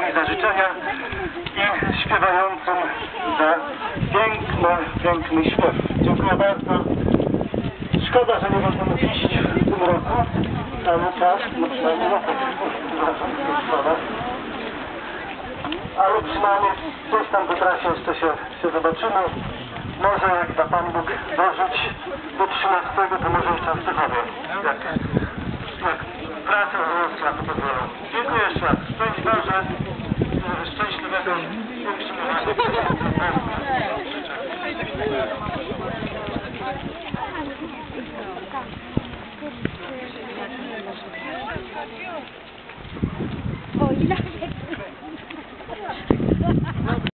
wszystkimi za życzenia i śpiewającym za piękny śpiew. Dziękuję bardzo. Szkoda, że nie możemy iść w tym roku. Cały czas, no przynajmniej na szkoda. Ale przynajmniej gdzieś tam po trasie jeszcze się zobaczymy. Może jak da Pan Bóg dożyć do 13, to może jeszcze w Tychowie. Jak praca na to pozwolą. Dziękuję jeszcze raz. Szczęść Boże, szczęśliwego utrzymywania. O, ile